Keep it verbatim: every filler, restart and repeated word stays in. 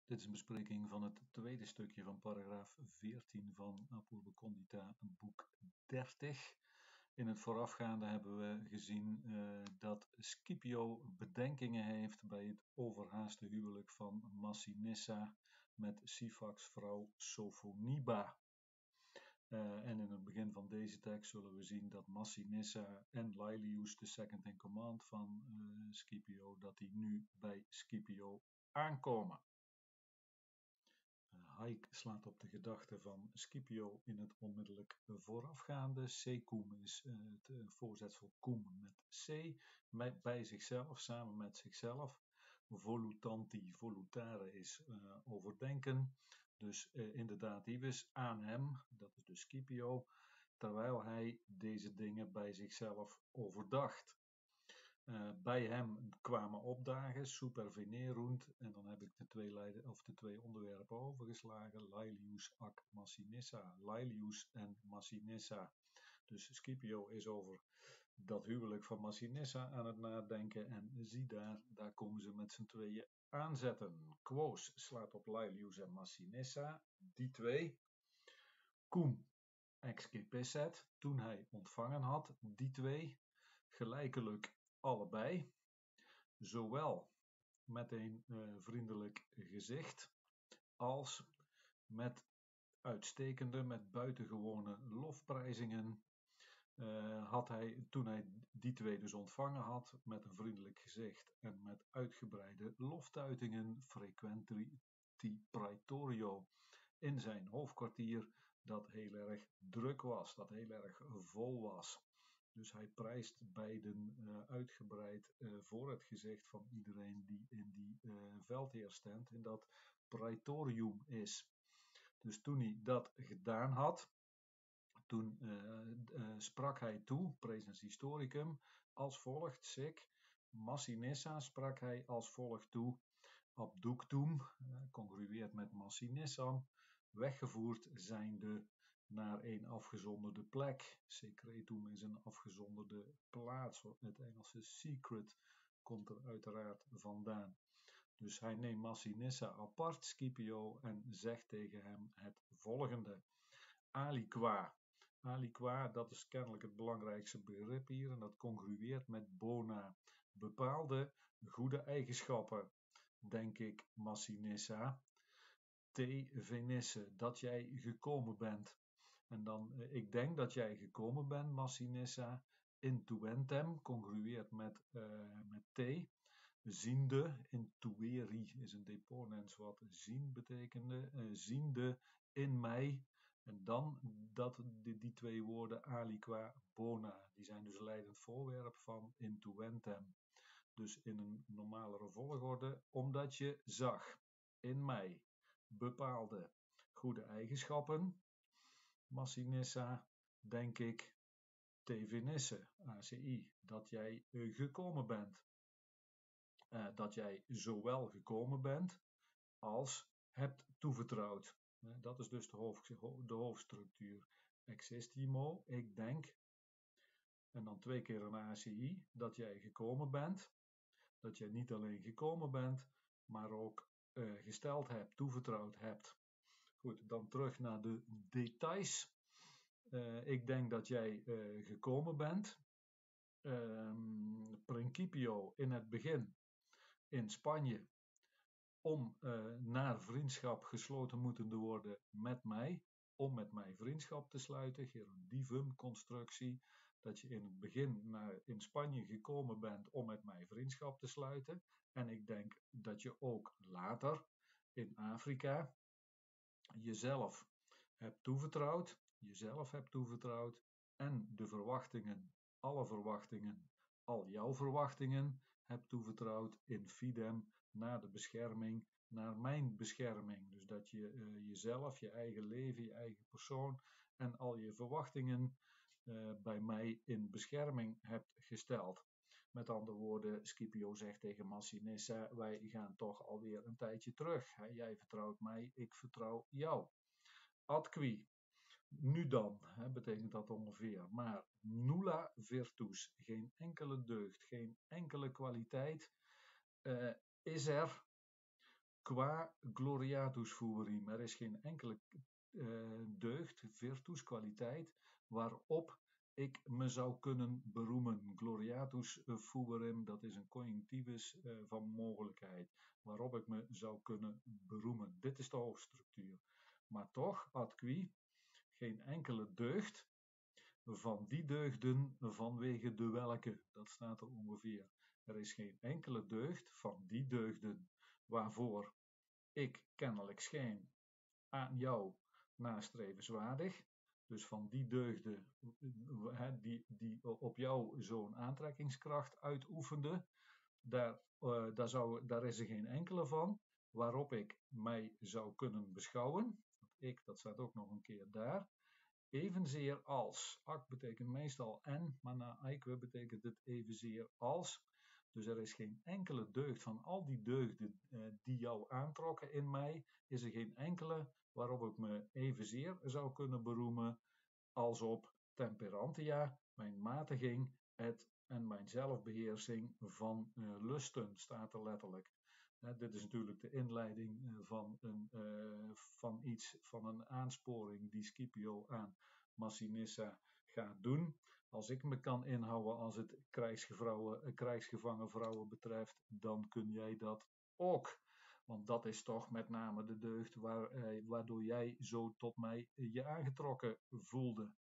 Dit is een bespreking van het tweede stukje van paragraaf veertien van Apurva Kondita, boek dertig. In het voorafgaande hebben we gezien uh, dat Scipio bedenkingen heeft bij het overhaaste huwelijk van Massinissa met Syphax' vrouw Sophoniba. Uh, en in het begin van deze tekst zullen we zien dat Massinissa en Laelius, de second in command van uh, Scipio, dat die nu bij Scipio aankomen. Hayek slaat op de gedachte van Scipio in het onmiddellijk voorafgaande. Secum is uh, het uh, voorzetsel cum met C, met, bij zichzelf, samen met zichzelf. Volutanti, volutare is uh, overdenken. Dus uh, in de dativus aan hem, dat is dus Scipio, terwijl hij deze dingen bij zichzelf overdacht. Uh, bij hem kwamen opdagen, supervenerunt, en dan heb ik de twee, leiden, of de twee onderwerpen overgeslagen, Laelius ac Massinissa, Laelius en Massinissa. Dus Scipio is over dat huwelijk van Massinissa aan het nadenken en zie daar, daar komen ze met z'n tweeën aanzetten. Quos slaat op Laelius en Massinissa, die twee. Cum excipisset, toen hij ontvangen had, die twee, gelijkelijk allebei, zowel met een uh, vriendelijk gezicht als met uitstekende, met buitengewone lofprijzingen, uh, had hij, toen hij die twee dus ontvangen had, met een vriendelijk gezicht en met uitgebreide loftuitingen, frequenti praetorio, in zijn hoofdkwartier, dat heel erg druk was, dat heel erg vol was. Dus hij prijst beiden uh, uitgebreid uh, voor het gezicht van iedereen die in die uh, veldheerstand in dat praetorium is. Dus toen hij dat gedaan had, toen uh, uh, sprak hij toe, presens historicum, als volgt, sic, Massinissa sprak hij als volgt toe, abductum, uh, congrueert met Massinissa, weggevoerd zijnde naar een afgezonderde plek. Secretum is een afgezonderde plaats. Het Engelse secret komt er uiteraard vandaan. Dus hij neemt Massinissa apart, Scipio, en zegt tegen hem het volgende. Aliqua. Aliqua, dat is kennelijk het belangrijkste begrip hier en dat congrueert met bona. Bepaalde goede eigenschappen, denk ik, Massinissa. Te venisse, dat jij gekomen bent. En dan, ik denk dat jij gekomen bent, Massinissa, intuentem, congrueert met, uh, met te, ziende, intueri is een deponens wat zien betekende, uh, ziende in mij, en dan dat, die, die twee woorden aliqua bona, die zijn dus leidend voorwerp van intuentem. Dus in een normalere volgorde, omdat je zag in mij bepaalde goede eigenschappen, Massinissa, denk ik, te venisse, A C I, dat jij gekomen bent. Uh, dat jij zowel gekomen bent als hebt toevertrouwd. Uh, dat is dus de, hoofd, de hoofdstructuur. Existimo, ik denk, en dan twee keer een A C I, dat jij gekomen bent. Dat jij niet alleen gekomen bent, maar ook uh, gesteld hebt, toevertrouwd hebt. Goed, dan terug naar de details. Uh, ik denk dat jij uh, gekomen bent. Um, principio in het begin in Spanje om uh, naar vriendschap gesloten moeten worden met mij, om met mij vriendschap te sluiten, gerundivum constructie, dat je in het begin naar, in Spanje gekomen bent om met mij vriendschap te sluiten. En ik denk dat je ook later in Afrika jezelf hebt toevertrouwd, jezelf hebt toevertrouwd en de verwachtingen, alle verwachtingen, al jouw verwachtingen hebt toevertrouwd in fidem naar de bescherming, naar mijn bescherming. Dus dat je uh, jezelf, je eigen leven, je eigen persoon en al je verwachtingen uh, bij mij in bescherming hebt gesteld. Met andere woorden, Scipio zegt tegen Massinissa, wij gaan toch alweer een tijdje terug. Hè? Jij vertrouwt mij, ik vertrouw jou. Adqui, nu dan, hè, betekent dat ongeveer, maar nulla virtus, geen enkele deugd, geen enkele kwaliteit uh, is er qua gloriatus fuerim. Er is geen enkele uh, deugd, virtus, kwaliteit, waarop ik me zou kunnen beroemen. Gloriatus fuerim, dat is een conjunctivus uh, van mogelijkheid, waarop ik me zou kunnen beroemen. Dit is de hoofdstructuur. Maar toch, ad qui, geen enkele deugd van die deugden vanwege de welke. Dat staat er ongeveer. Er is geen enkele deugd van die deugden waarvoor ik kennelijk schijn aan jou nastrevenswaardig. Dus van die deugden die, die op jou zo'n aantrekkingskracht uitoefende, daar, uh, daar, zou, daar is er geen enkele van waarop ik mij zou kunnen beschouwen. Ik, dat staat ook nog een keer daar. Evenzeer als. Ak betekent meestal en, maar na eikwe betekent het evenzeer als. Dus er is geen enkele deugd van al die deugden eh, die jou aantrokken in mij, is er geen enkele waarop ik me evenzeer zou kunnen beroemen als op temperantia, mijn matiging het, en mijn zelfbeheersing van uh, lusten, staat er letterlijk. Uh, dit is natuurlijk de inleiding uh, van, een, uh, van iets, van een aansporing die Scipio aan Massinissa gaat doen. Als ik me kan inhouden als het krijgsgevrouwen, krijgsgevangen vrouwen betreft, dan kun jij dat ook. Want dat is toch met name de deugd waar, eh, waardoor jij zo tot mij je aangetrokken voelde.